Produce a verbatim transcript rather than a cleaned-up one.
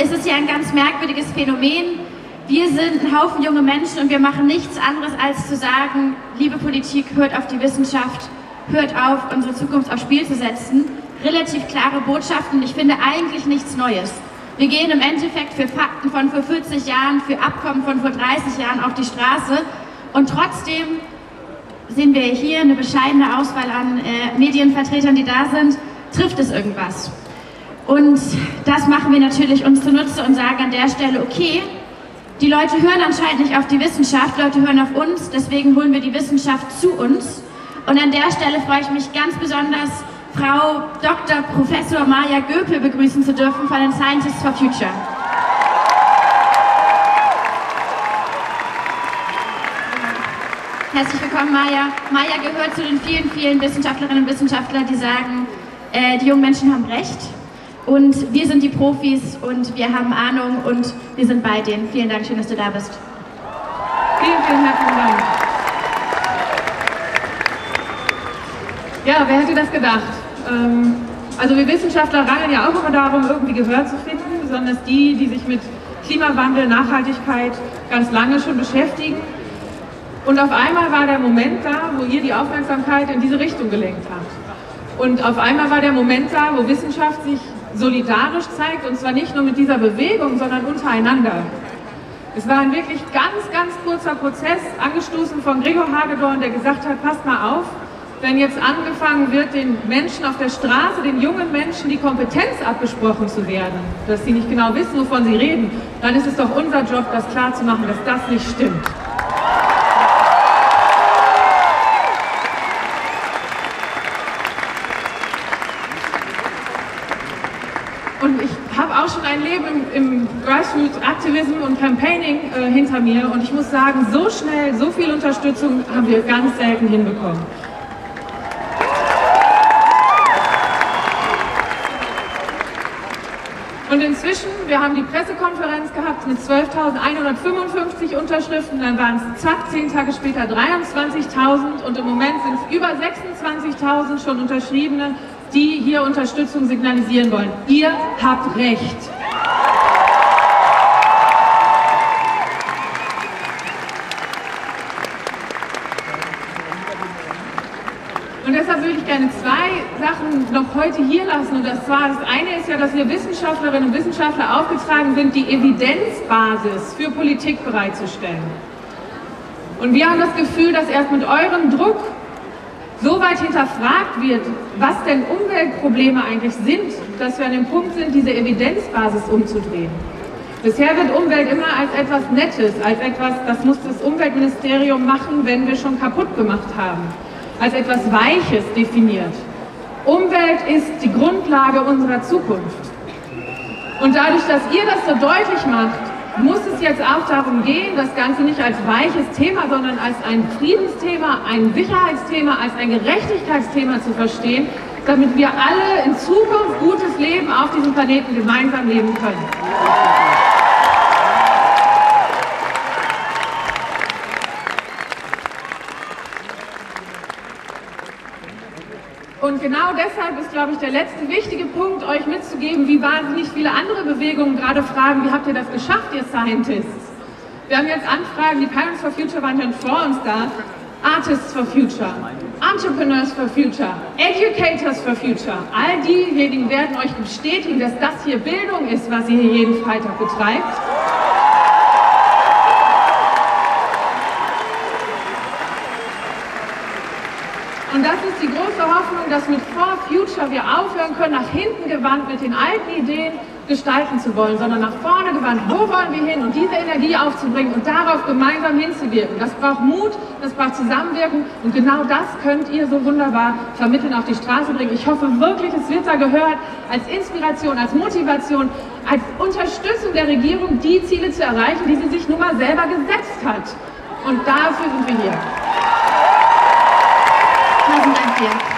es ist ja ein ganz merkwürdiges Phänomen. Wir sind ein Haufen junge Menschen und wir machen nichts anderes, als zu sagen, liebe Politik, hört auf die Wissenschaft, hört auf, unsere Zukunft aufs Spiel zu setzen. Relativ klare Botschaften, ich finde eigentlich nichts Neues. Wir gehen im Endeffekt für Fakten von vor vierzig Jahren, für Abkommen von vor dreißig Jahren auf die Straße und trotzdem sehen wir hier eine bescheidene Auswahl an äh, Medienvertretern, die da sind. Trifft es irgendwas? Und das machen wir natürlich uns zunutze und sagen an der Stelle, okay, die Leute hören anscheinend nicht auf die Wissenschaft, Leute hören auf uns, deswegen holen wir die Wissenschaft zu uns. Und an der Stelle freue ich mich ganz besonders, Frau Doktor Professor Maja Göpel begrüßen zu dürfen von den Scientists for Future. Herzlich willkommen, Maja. Maja gehört zu den vielen, vielen Wissenschaftlerinnen und Wissenschaftlern, die sagen, äh, die jungen Menschen haben recht. Und wir sind die Profis und wir haben Ahnung und wir sind bei denen. Vielen Dank, schön, dass du da bist. Vielen, vielen herzlichen Dank. Ja, wer hätte das gedacht? Ähm, also wir Wissenschaftler rangeln ja auch immer darum, irgendwie Gehör zu finden, besonders die, die sich mit Klimawandel, Nachhaltigkeit ganz lange schon beschäftigen. Und auf einmal war der Moment da, wo ihr die Aufmerksamkeit in diese Richtung gelenkt habt. Und auf einmal war der Moment da, wo Wissenschaft sich solidarisch zeigt, und zwar nicht nur mit dieser Bewegung, sondern untereinander. Es war ein wirklich ganz, ganz kurzer Prozess, angestoßen von Gregor Hagedorn, der gesagt hat, passt mal auf, wenn jetzt angefangen wird, den Menschen auf der Straße, den jungen Menschen die Kompetenz abgesprochen zu werden, dass sie nicht genau wissen, wovon sie reden, dann ist es doch unser Job, das klarzumachen, dass das nicht stimmt. Und ich habe auch schon ein Leben im, im Grassroots-Aktivism und Campaigning äh, hinter mir und ich muss sagen, so schnell, so viel Unterstützung haben wir ganz selten hinbekommen. Und inzwischen, wir haben die Pressekonferenz gehabt mit zwölftausendeinhundertfünfundfünfzig Unterschriften, dann waren es zack, zehn Tage später dreiundzwanzigtausend und im Moment sind es über sechsundzwanzigtausend schon Unterschriebene, die hier Unterstützung signalisieren wollen. Ihr habt recht. Und deshalb würde ich gerne zwei Sachen noch heute hier lassen. Und das war, das eine ist ja, dass wir Wissenschaftlerinnen und Wissenschaftler aufgetragen sind, die Evidenzbasis für Politik bereitzustellen. Und wir haben das Gefühl, dass erst mit eurem Druck so weit hinterfragt wird, was denn Umweltprobleme eigentlich sind, dass wir an dem Punkt sind, diese Evidenzbasis umzudrehen. Bisher wird Umwelt immer als etwas Nettes, als etwas, das muss das Umweltministerium machen, wenn wir schon kaputt gemacht haben, als etwas Weiches definiert. Umwelt ist die Grundlage unserer Zukunft. Und dadurch, dass ihr das so deutlich macht, muss es jetzt auch darum gehen, das Ganze nicht als weiches Thema, sondern als ein Friedensthema, ein Sicherheitsthema, als ein Gerechtigkeitsthema zu verstehen, damit wir alle in Zukunft gutes Leben auf diesem Planeten gemeinsam leben können. Und genau deshalb ist, glaube ich, der letzte wichtige Punkt, euch mitzugeben, wie wahnsinnig viele andere Bewegungen gerade fragen, wie habt ihr das geschafft, ihr Scientists? Wir haben jetzt Anfragen, die Parents for Future waren schon vor uns da, Artists for Future, Entrepreneurs for Future, Educators for Future. All diejenigen werden euch bestätigen, dass das hier Bildung ist, was ihr hier jeden Freitag betreibt. Und das ist die große Hoffnung, dass mit For Future wir aufhören können, nach hinten gewandt mit den alten Ideen gestalten zu wollen, sondern nach vorne gewandt, wo wollen wir hin und diese Energie aufzubringen und darauf gemeinsam hinzuwirken. Das braucht Mut, das braucht Zusammenwirken und genau das könnt ihr so wunderbar vermitteln, auf die Straße bringen. Ich hoffe wirklich, es wird da gehört, als Inspiration, als Motivation, als Unterstützung der Regierung, die Ziele zu erreichen, die sie sich nun mal selber gesetzt hat. Und dafür sind wir hier. Tausend Dank dir.